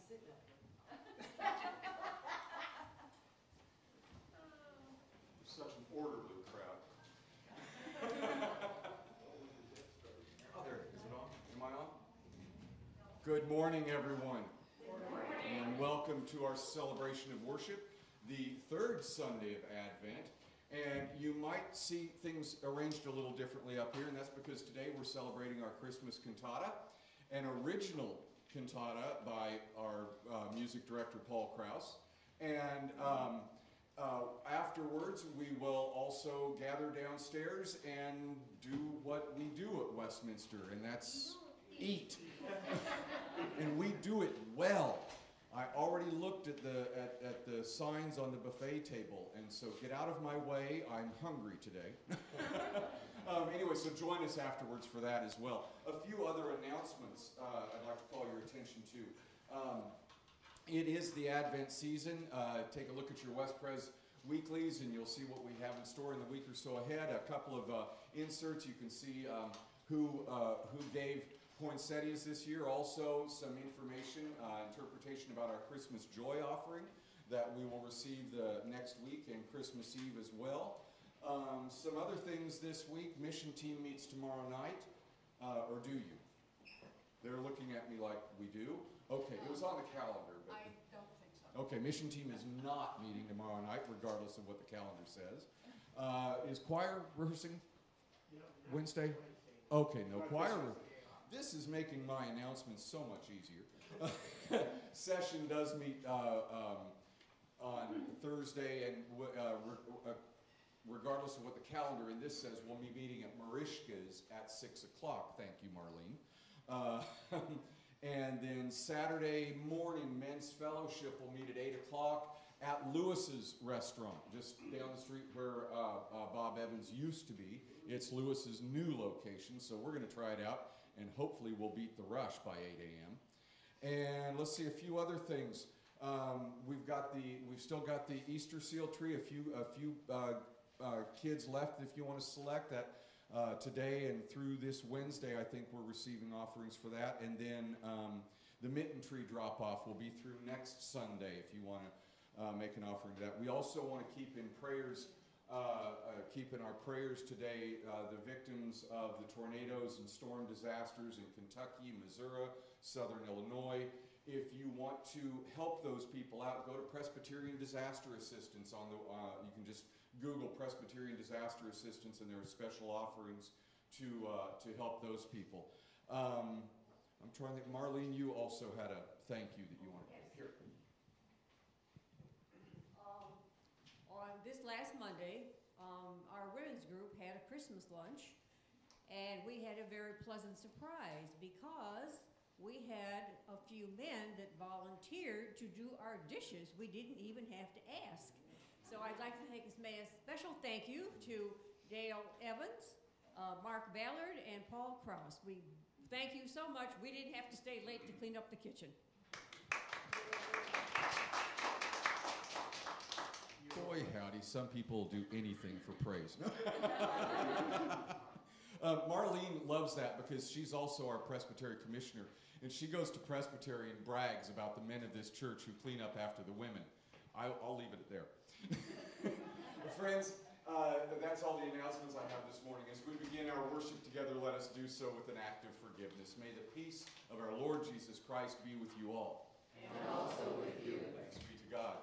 sitting up here. Such an orderly crowd. Oh, there it is. Is it on? Am I on? Good morning, everyone. Good morning. And welcome to our celebration of worship, the third Sunday of Advent. And you might see things arranged a little differently up here, and that's because today we're celebrating our Christmas cantata, an original cantata by our music director, Paul Krause. And afterwards, we will also gather downstairs and do what we do at Westminster, and that's eat. And we do it well. I already looked at the signs on the buffet table, and so get out of my way. I'm hungry today. Anyway, so join us afterwards for that as well. A few other announcements I'd like to call your attention to. It is the Advent season. Take a look at your West Pres weeklies, and you'll see what we have in store in the week or so ahead. A couple of inserts. You can see who gave poinsettias this year. Also, some information, interpretation about our Christmas joy offering that we will receive the next week and Christmas Eve as well. Some other things this week. Mission team meets tomorrow night, or do you? They're looking at me like we do. Okay, it was on the calendar. But I don't think so. Okay, mission team is not meeting tomorrow night, regardless of what the calendar says. Is choir rehearsing Wednesday? Okay, no choir. This is making my announcements so much easier. Session does meet on Thursday, and regardless of what the calendar in this says, we'll be meeting at Marishka's at 6 o'clock. Thank you, Marlene. And then Saturday morning, Men's Fellowship will meet at 8 o'clock at Lewis's restaurant, just down the street where Bob Evans used to be. It's Lewis's new location, so we're going to try it out, and hopefully we'll beat the rush by 8 a.m. And let's see a few other things. We've still got the Easter seal tree. A few kids left if you want to select that. Today and through this Wednesday, I think we're receiving offerings for that. And then the mitten tree drop-off will be through next Sunday if you want to make an offering to that. We also want to keep in prayers, keep in our prayers today the victims of the tornadoes and storm disasters in Kentucky, Missouri, Southern Illinois. If you want to help those people out, go to Presbyterian Disaster Assistance. You can just Google Presbyterian Disaster Assistance, and there are special offerings to help those people. I'm trying to think. Marlene, you also had a thank you that you wanted to hear. On this last Monday, our women's group had a Christmas lunch, and we had a very pleasant surprise because we had a few men that volunteered to do our dishes. We didn't even have to ask. So I'd like to make a special thank you to Dale Evans, Mark Ballard, and Paul Krause. We thank you so much. We didn't have to stay late to clean up the kitchen. Boy, howdy, some people do anything for praise. Marlene loves that because she's also our Presbytery commissioner, and she goes to Presbytery and brags about the men of this church who clean up after the women. I'll leave it there. Friends, that's all the announcements I have this morning. As we begin our worship together, let us do so with an act of forgiveness. May the peace of our Lord Jesus Christ be with you all. And also with you. Thanks be to God.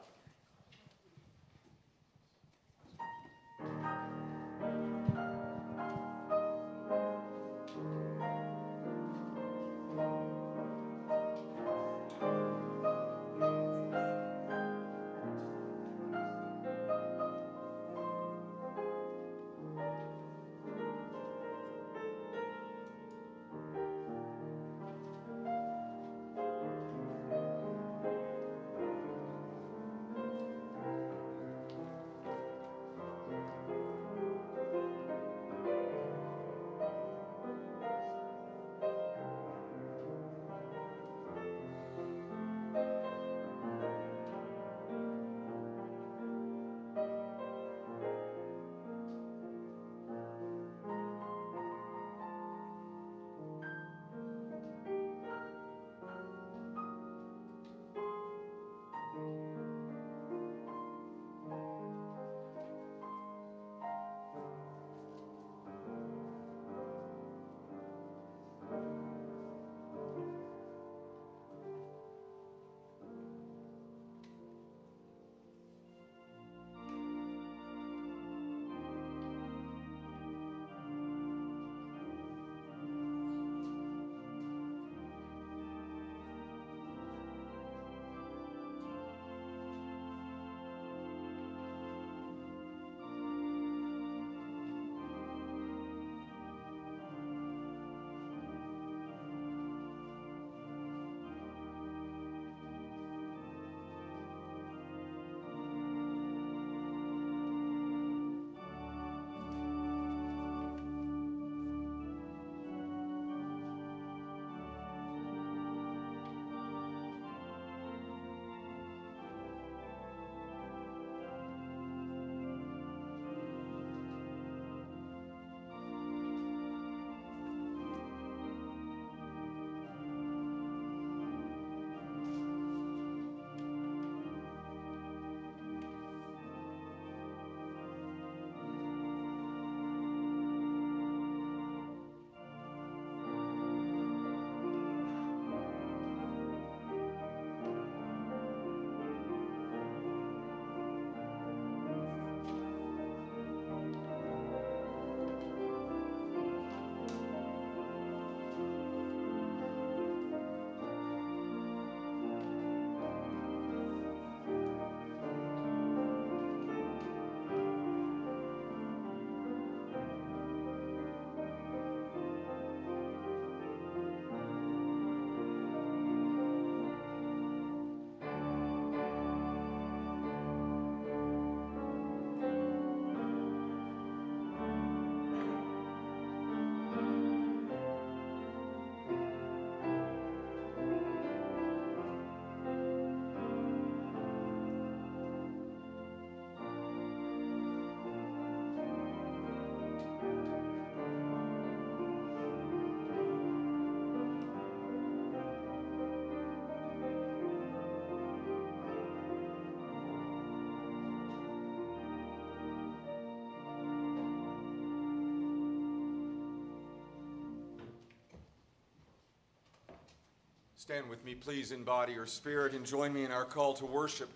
Stand with me, please, in body or spirit, and join me in our call to worship.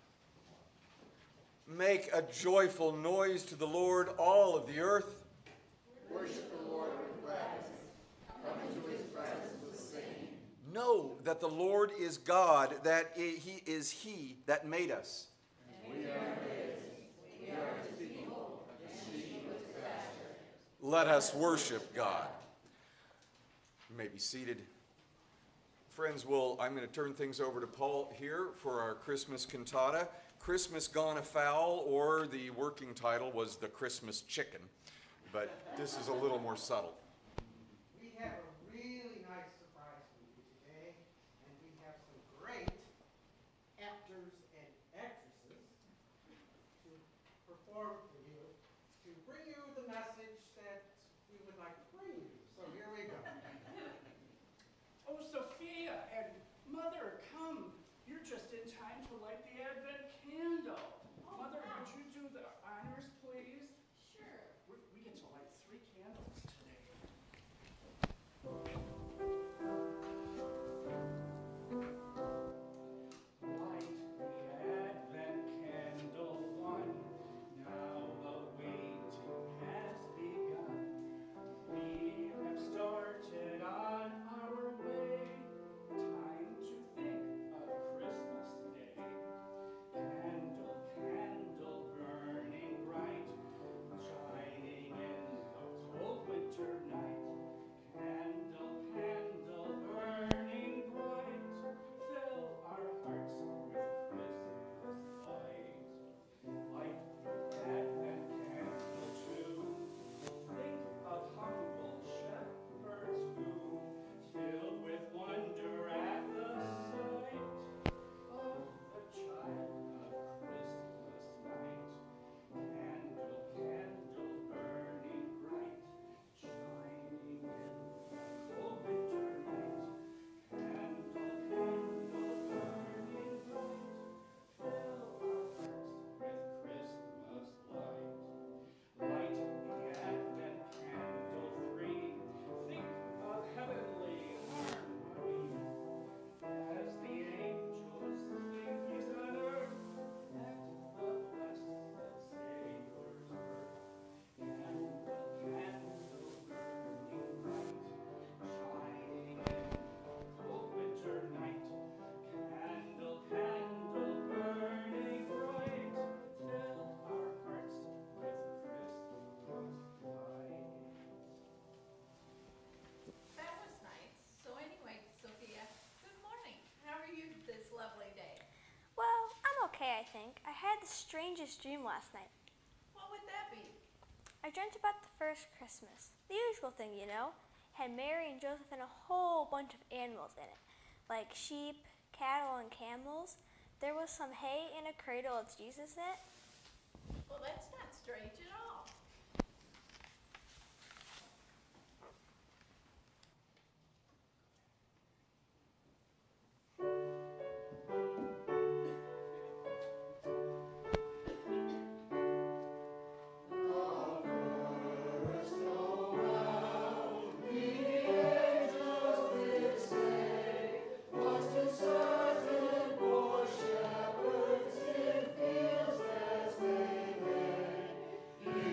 Make a joyful noise to the Lord, all of the earth. Worship the Lord with gladness. Come into his presence with singing. Know that the Lord is God, that he is he that made us. We are his. We are his people, and sheep of his pasture. Let us worship God. You may be seated. Friends, I'm going to turn things over to Paul here for our Christmas cantata. Christmas Gone Afoul, or the working title was The Christmas Chicken, but this is a little more subtle. We have a really nice surprise for you today, and we have some great actors and actresses to perform for you, to bring you the message that we would like to bring you. So here we go. Oh, Sophia and Mother, come. You're just in time to light the Advent candle. Oh, Mother, wow. would you do the honors, please? Sure. We get to light 3 candles today. Light the Advent candle one. Now the waiting has begun. We have started on our way. Time to think of Christmas Day. Candle, candle burning bright, shining in the cold winter night. Candle, candle burning bright, fill our hearts with Christmas light. Light the Advent candle too. Think of humble shepherds who, filled with wonder at the sight of the child of Christmas night. Candle, candle burning bright, shining in the cold winter night. Candle, candle burning bright, fill our hearts with Christmas light. Light the Advent candle 3. Think of heavenly harmony as the angels sing peace on earth at the blessed Savior's birth. Candle, candle burning bright, shining in the cold winter night. Candle, candle burning bright, fill our hearts with Christmas light. That was nice. So anyway, Sophia, good morning. How are you this lovely day? Well, I'm okay, I think. I had the strangest dream last night. What would that be? I dreamt about the first Christmas. The usual thing, you know. Had Mary and Joseph and a whole bunch of animals in it, like sheep, cattle, and camels. There was some hay in a cradle with Jesus in it. Well, that's not strange at all. Shepherds in fields as they lay,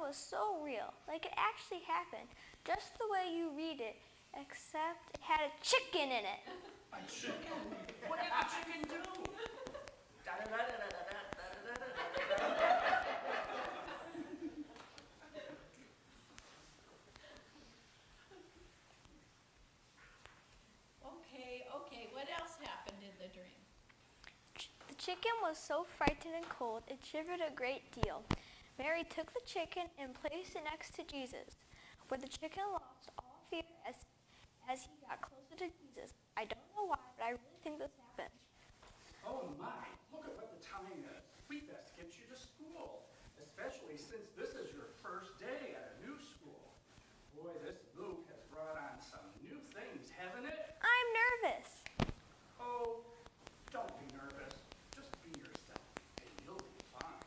was so real, like it actually happened, just the way you read it, except it had a chicken in it. A chicken? What did the chicken do? Okay, what else happened in the dream? The chicken was so frightened and cold, it shivered a great deal. Mary took the chicken and placed it next to Jesus, where the chicken lost all fear as he got closer to Jesus. I don't know why, but I really think this happened. Oh my, look at what the time is. We best get you to school, especially since this is your first day at a new school. Boy, this move has brought on some new things, hasn't it? I'm nervous. Oh, don't be nervous. Just be yourself, and you'll be fine.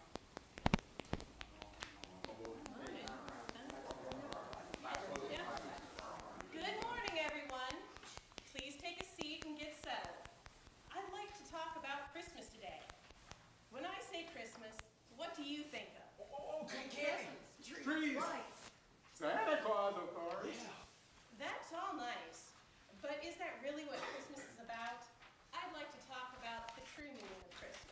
Good morning, everyone. Please take a seat and get settled. I'd like to talk about Christmas today. When I say Christmas, what do you think of? Okay, candy. Trees. Santa Claus, of course. That's all nice, but is that really what Christmas is about? I'd like to talk about the true meaning of Christmas.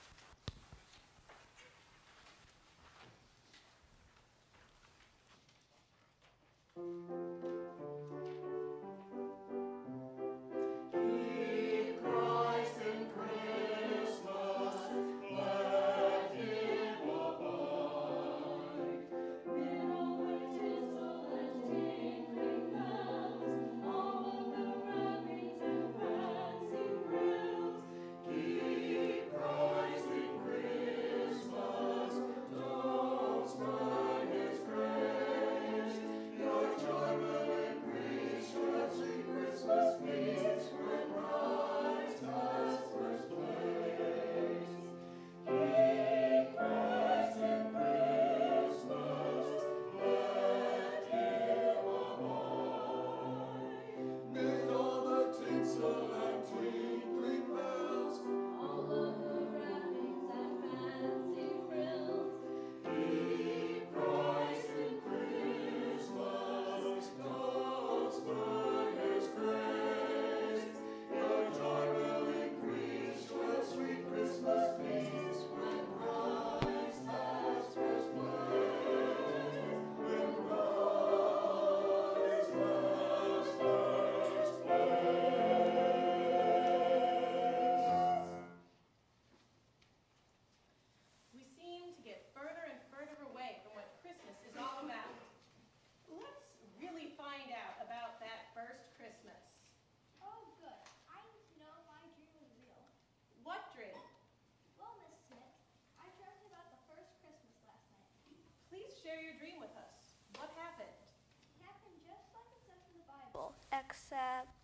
We seem to get further and further away from what Christmas is all about. Let's really find out about that first Christmas. Oh, good. I need to know if my dream was real. What dream? Well, Miss Smith, I dreamt about the first Christmas last night. Please share your dream with us. What happened? It happened just like it says in the Bible. Except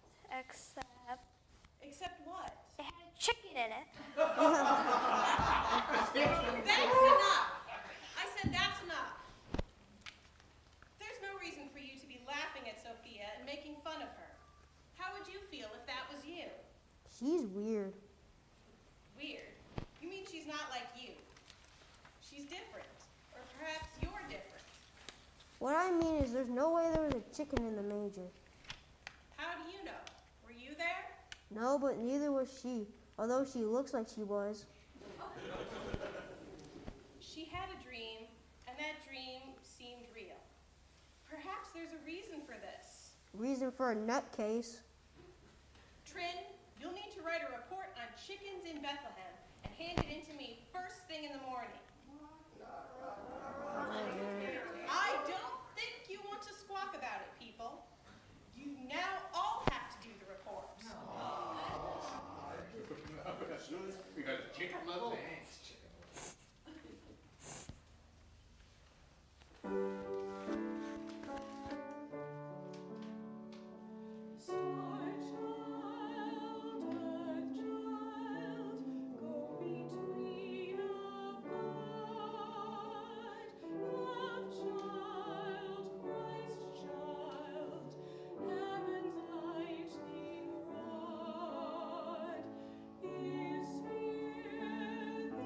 Except what? it had a chicken in it. That's enough! I said that's enough. There's no reason for you to be laughing at Sophia and making fun of her. How would you feel if that was you? She's weird. Weird? You mean she's not like you? She's different. Or perhaps you're different. What I mean is there's no way there was a chicken in the manger. How do you know? Were you there? No, but neither was she, although she looks like she was. She had a dream, and that dream seemed real. Perhaps there's a reason for this. Reason for a nutcase. Trin, you'll need to write a report on chickens in Bethlehem and hand it in to me first thing in the morning. I don't think you want to squawk about it, people. You now all have to do the reports. We got a chicken level. Is here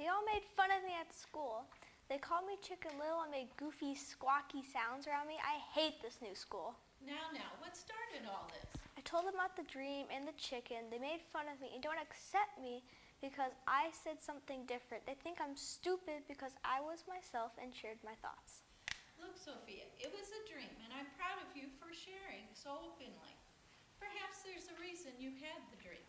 They all made fun of me at school. They called me Chicken Little and made goofy, squawky sounds around me. I hate this new school. Now, what started all this? I told them about the dream and the chicken. They made fun of me and don't accept me because I said something different. They think I'm stupid because I was myself and shared my thoughts. Look, Sophia, it was a dream, and I'm proud of you for sharing so openly. Perhaps there's a reason you had the dream.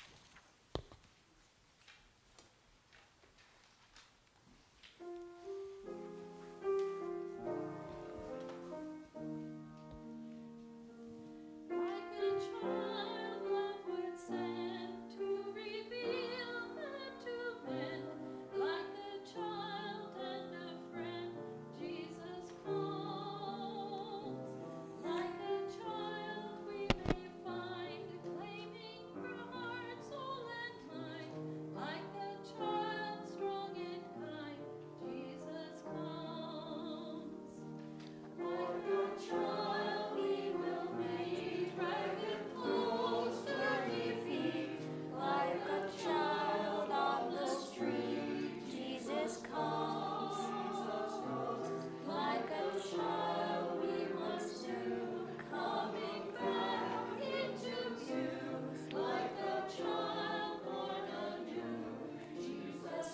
Like a child, love would send to reveal that to men. Like a child and a friend, Jesus comes. Like a child we may find, claiming for heart, soul, and mind. Like a child strong and kind, Jesus comes. Like a child we will meet, ragged clothes, dirty feet. Like a child on the street, Jesus comes. Like a child we must do, coming back into youth. Like a child born anew, Jesus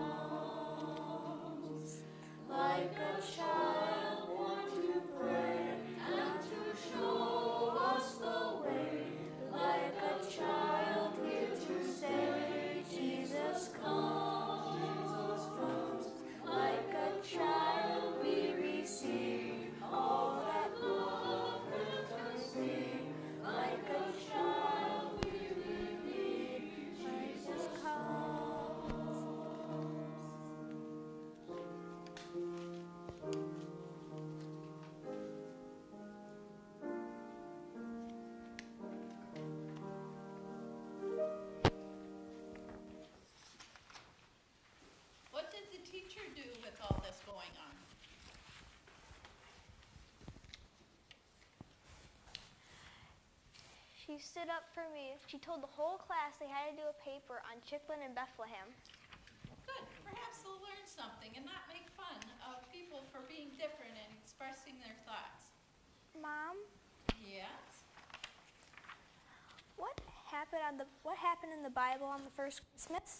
comes. Like a child born to pray and to show us the way. Like a child here to say, Jesus comes. Like a child we receive all that love can receive. Like a child we believe, Jesus comes. What did the teacher do with all this going on? She stood up for me. She told the whole class they had to do a paper on Chickland and Bethlehem. Good. Perhaps they'll learn something and not make fun of people for being different and expressing their thoughts. Mom, Yes? what happened in the Bible on the first Christmas?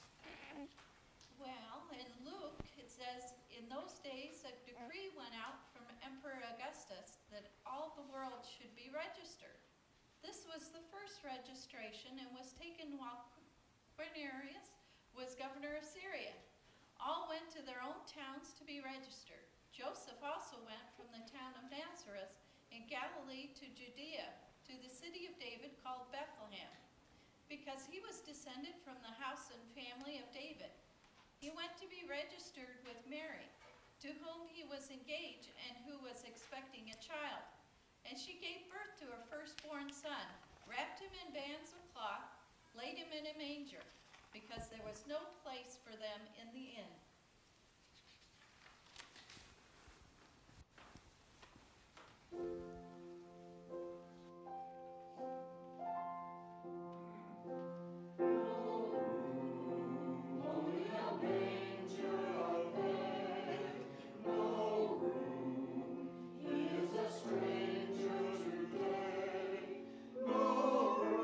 Well, in Luke, it says, in those days a decree went out from Emperor Augustus that all the world should be registered. This was the first registration and was taken while Quirinius was governor of Syria. All went to their own towns to be registered. Joseph also went from the town of Nazareth in Galilee to Judea, to the city of David called Bethlehem, because he was descended from the house and family of David. He went to be registered with Mary, to whom he was engaged and who was expecting a child. And she gave birth to her firstborn son, wrapped him in bands of cloth, laid him in a manger, because there was no place for them in the inn.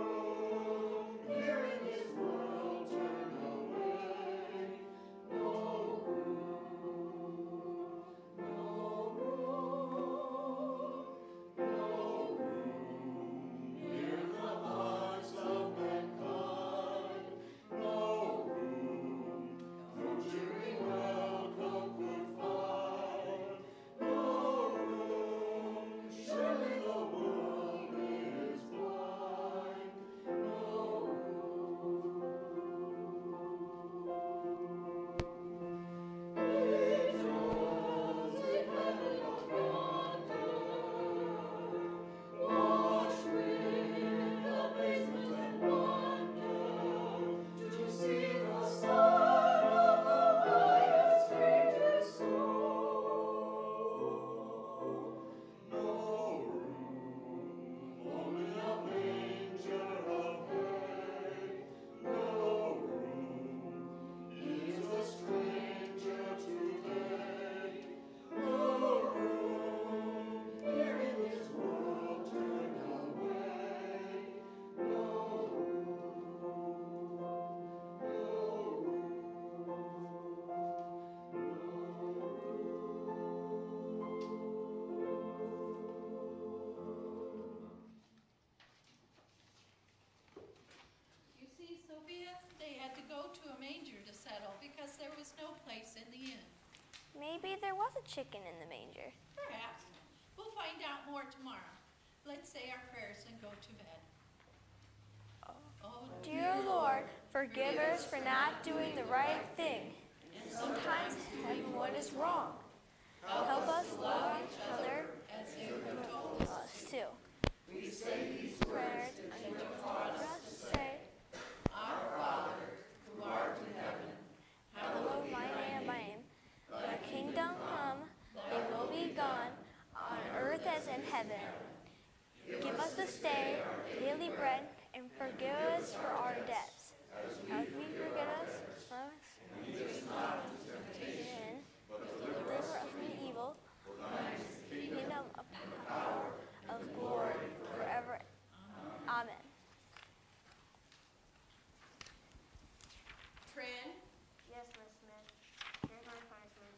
No Sophia, they had to go to a manger to settle because there was no place in the inn. Maybe there was a chicken in the manger. Perhaps. We'll find out more tomorrow. Let's say our prayers and go to bed. Oh, Dear Lord, forgive us for not doing the right thing. Sometimes having what is wrong. Help us love each other as you have told us. us too. We say these prayers and you taught us to say, Our Father, who art in heaven, hallowed be thy name. Thy kingdom come, thy will be done, on earth as in heaven. Give us this day our daily bread, and forgive us for our debts, as we forgive us. Lead us not into temptation, but deliver us from evil. For thine is the kingdom, of power, of glory, forever. Amen. Trin, Yes, Miss Smith. Here's my punishment.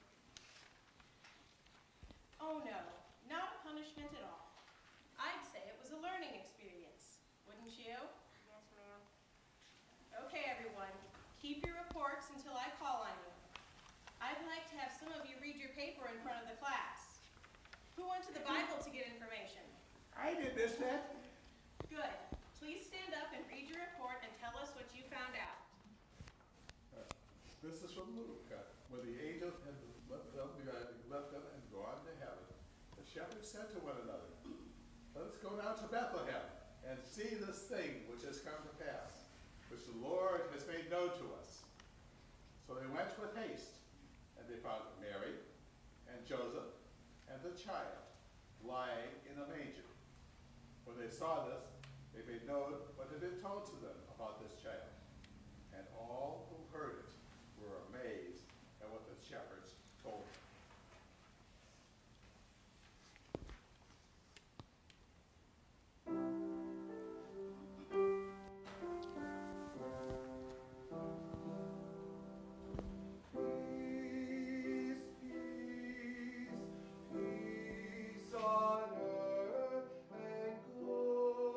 oh no, not a punishment at all. I'd say it was a learning experience, wouldn't you? Yes, ma'am. Okay, everyone, keep your reports until I call on you. I'd like to have some of you read your paper in front of the class. Who went to the Bible to get information? I did, Miss Smith. Good. Please stand up and read your report and tell us what you found out. This is from Luke. When the angel had left them and gone to heaven, the shepherds said to one another, "Let us go down to Bethlehem and see this thing which has come to pass, which the Lord has made known to us." So they went with haste, and they found Mary and Joseph and the child lying in a manger. When they saw this, they made known what had been told to them about this child. And all who heard it were amazed at what the shepherds told them. Peace, peace, peace on earth and good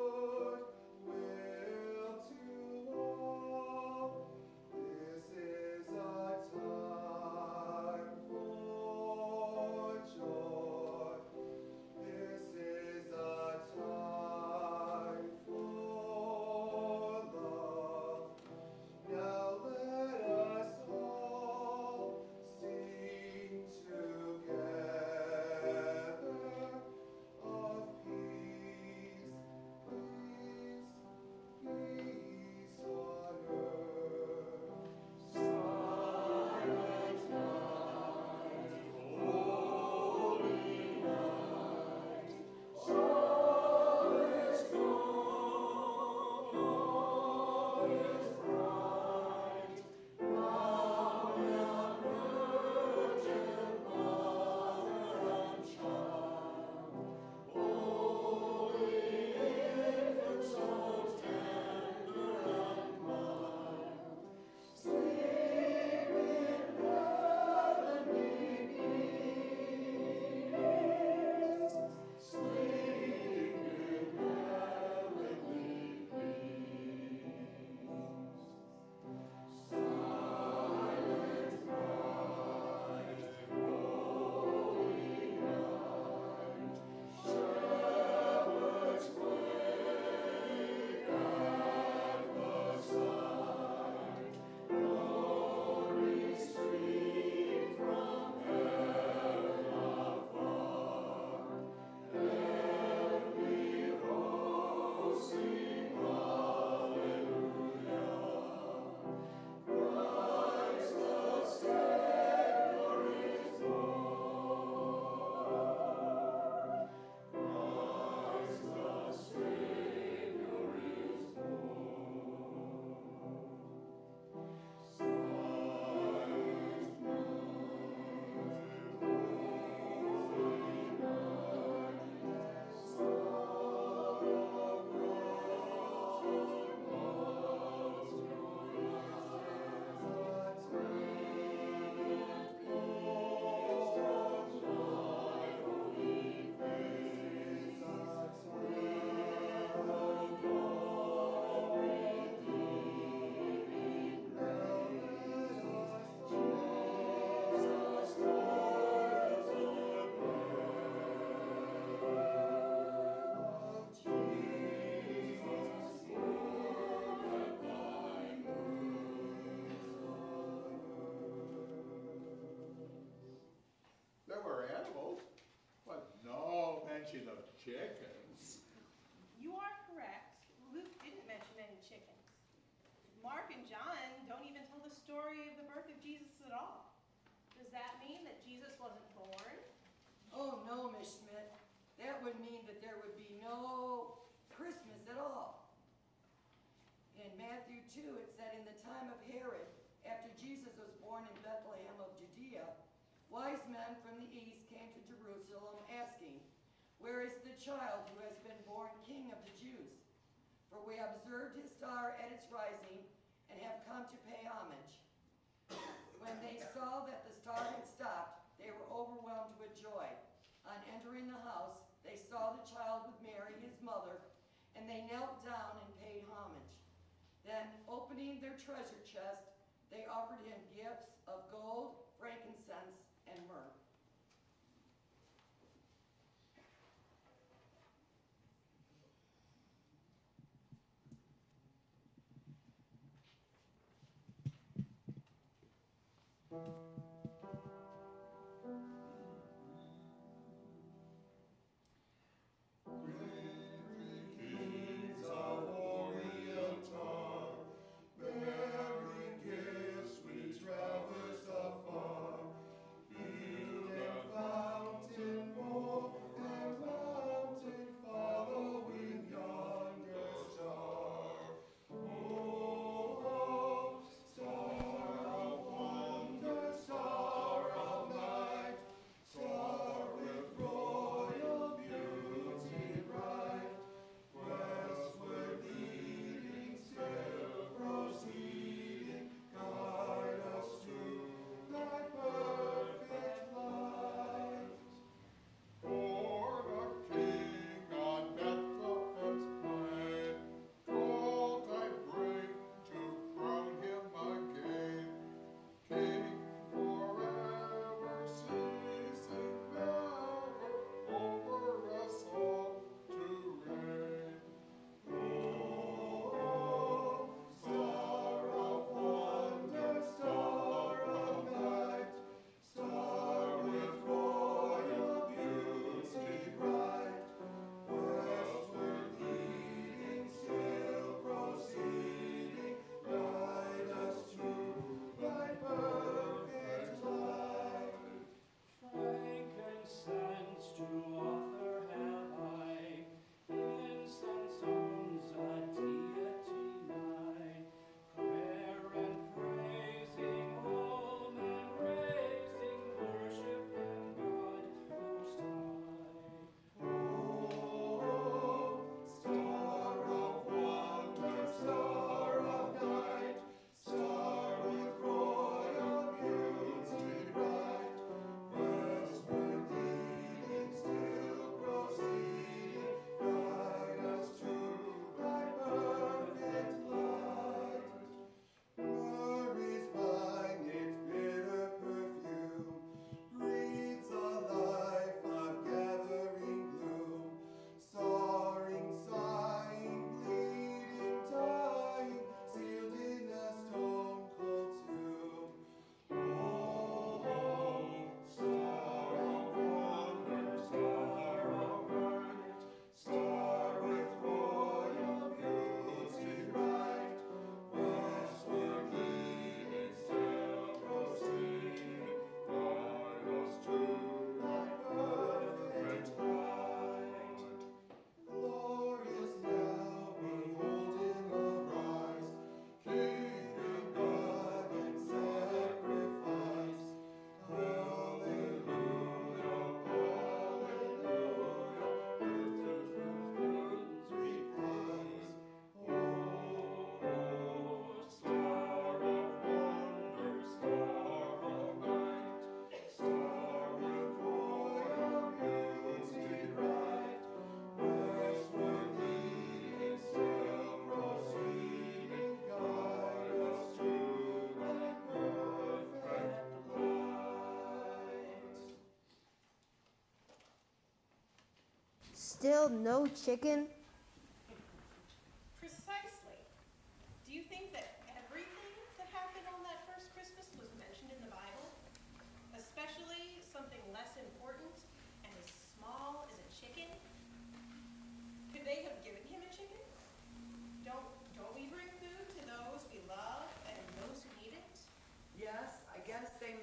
Mark and John don't even tell the story of the birth of Jesus at all. Does that mean that Jesus wasn't born? Oh, no, Miss Schmidt. That would mean that there would be no Christmas at all. In Matthew 2, it said, in the time of Herod, after Jesus was born in Bethlehem of Judea, wise men from the east came to Jerusalem asking, where is the child who has been born King of the Jews? For we observed his star at its rising and have come to pay homage. When they saw that the star had stopped, they were overwhelmed with joy. On entering the house, they saw the child with Mary, his mother, and they knelt down and paid homage. Then, opening their treasure chest, they offered him gifts of gold, frankincense, and myrrh. Still no chicken? Precisely. Do you think that everything that happened on that first Christmas was mentioned in the Bible? Especially something less important and as small as a chicken? Could they have given him a chicken? Don't we bring food to those we love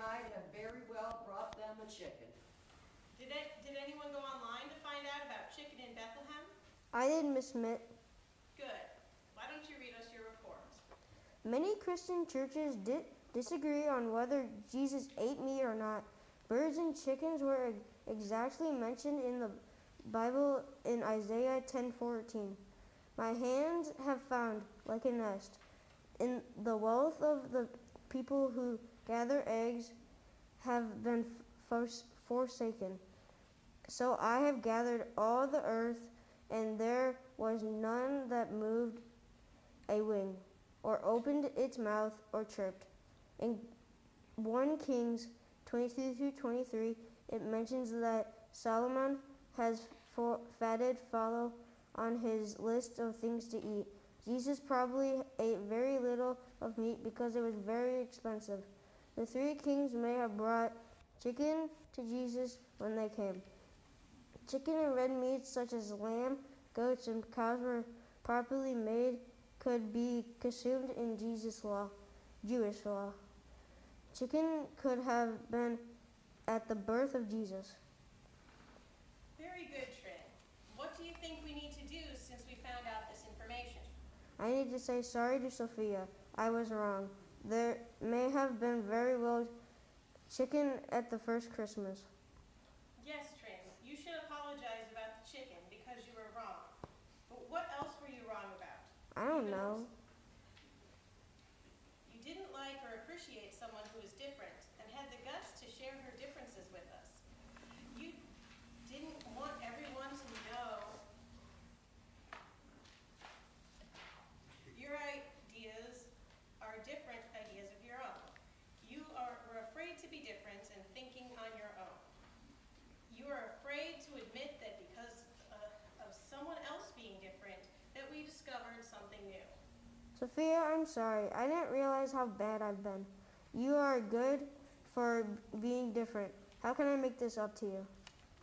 might have very well brought them a chicken. Did anyone go online to find out about chicken in Bethlehem? I did, Miss Smith. Good. Why don't you read us your report? Many Christian churches disagree on whether Jesus ate meat or not. Birds and chickens were exactly mentioned in the Bible in Isaiah 10:14. My hands have found like a nest. In the wealth of the people who gather eggs have been forsaken. So I have gathered all the earth, and there was none that moved a wing, or opened its mouth, or chirped. In 1 Kings 22-23, it mentions that Solomon has fatted fallow on his list of things to eat. Jesus probably ate very little of meat because it was very expensive. The 3 kings may have brought chicken to Jesus when they came. Chicken and red meats such as lamb, goats, and cows were properly made could be consumed in Jewish law. Chicken could have been at the birth of Jesus. Very good, Trin. What do you think we need to do since we found out this information? I need to say sorry to Sophia. I was wrong. There may have been very well chicken at the first Christmas. Yes, Trin, you should apologize about the chicken because you were wrong. But what else were you wrong about? I don't know. You didn't like or appreciate someone who was different and had the guts to share her differences with us. You didn't want everyone to know your ideas are different ideas of your own. Were afraid to be different and thinking on your own. You are afraid to admit that because of someone else being different that we discovered something new. Sophia, I'm sorry. I didn't realize how bad I've been. You are good for being different. How can I make this up to you?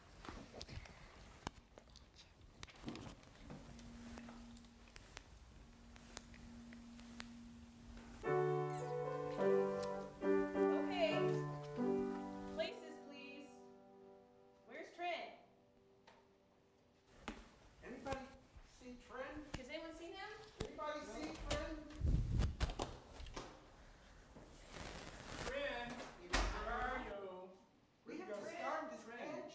Okay. Places, please. Where's Trin? Anybody see Trin? Has anyone seen him? Anybody see Trin? Trin, where are you? We have to start this band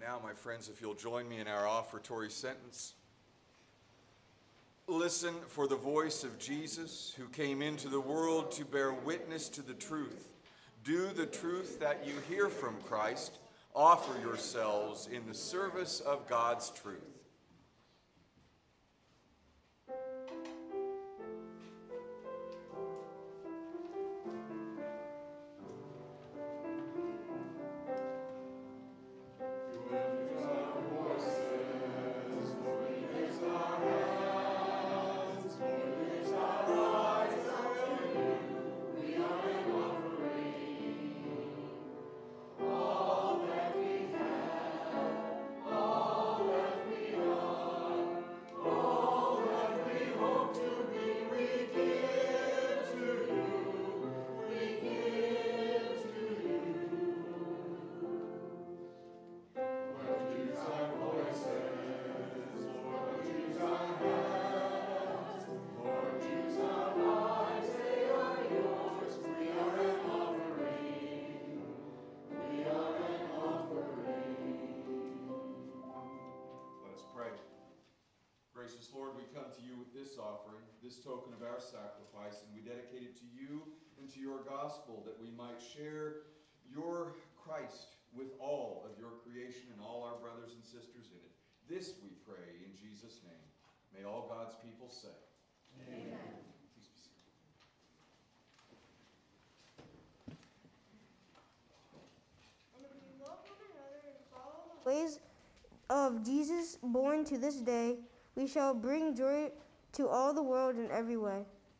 now, my friends, if you'll join me in our offertory sentence. Listen for the voice of Jesus, who came into the world to bear witness to the truth. Do the truth that you hear from Christ. Offer yourselves in the service of God's truth. Gracious Lord, we come to you with this offering, this token of our sacrifice, and we dedicate it to you and to your gospel, that we might share your Christ with all of your creation and all our brothers and sisters in it. This we pray in Jesus' name. May all God's people say, Amen. Please be seated. And if we love one another and follow the ways of Jesus born to this day, we shall bring joy to all the world in every way.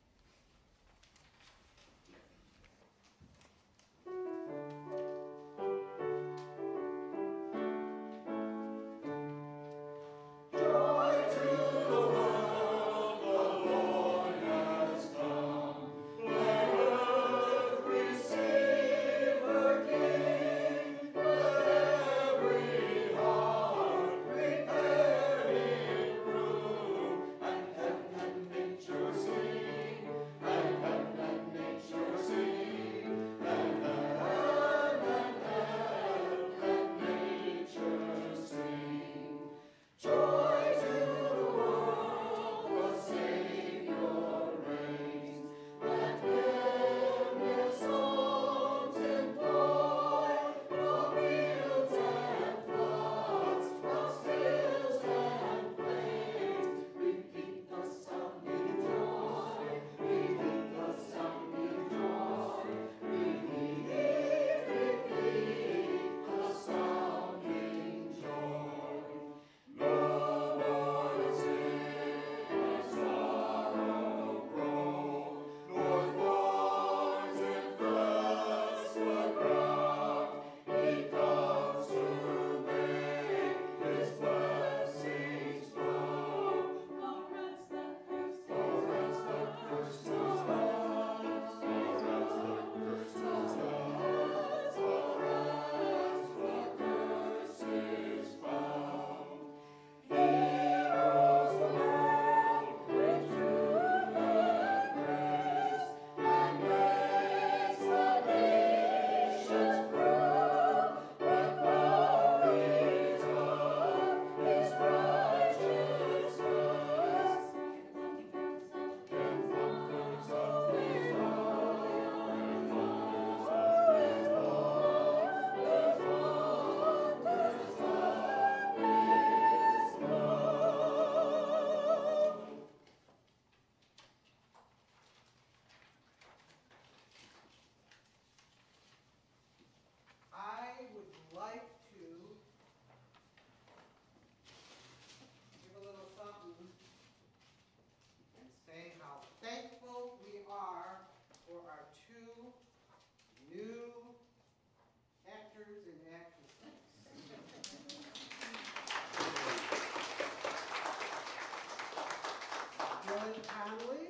Conley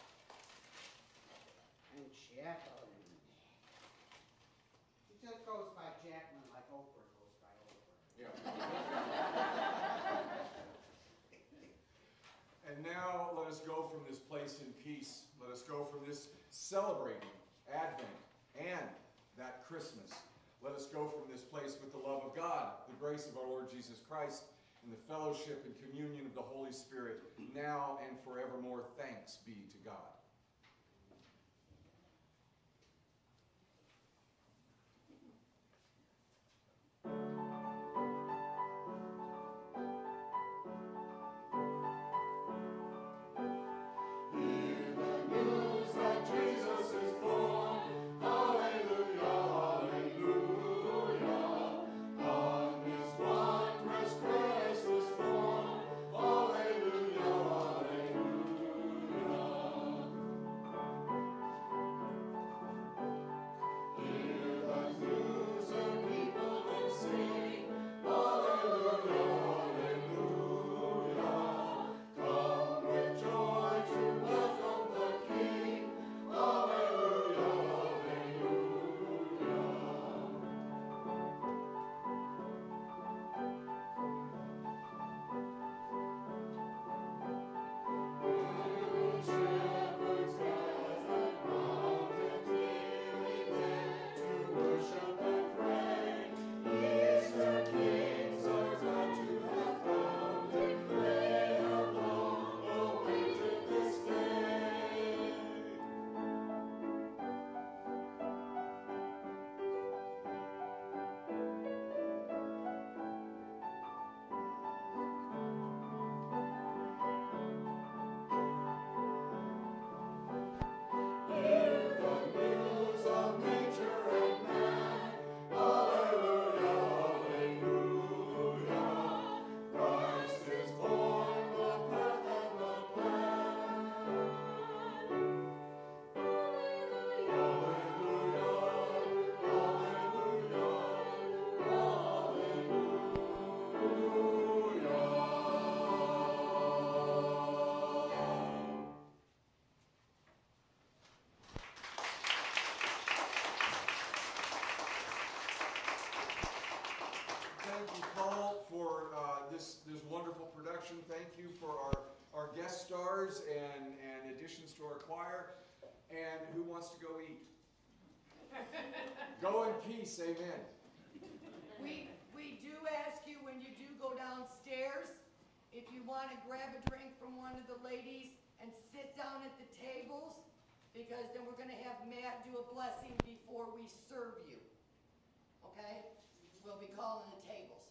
and Jacqueline. She just goes by Jacqueline like Oprah goes by Oprah. Yeah. And now let us go from this place in peace. Let us go from this celebrating Advent and that Christmas. Let us go from this place with the love of God, the grace of our Lord Jesus Christ, and the fellowship and communion of the Holy Spirit, now and forevermore. Thanks be to God. Thank you, Paul, for this wonderful production. Thank you for our guest stars and additions to our choir. And who wants to go eat? Go in peace, amen. We do ask you when you do go downstairs, if you want to grab a drink from one of the ladies and sit down at the tables, because then we're going to have Matt do a blessing before we serve you. Okay? We'll be calling the tables.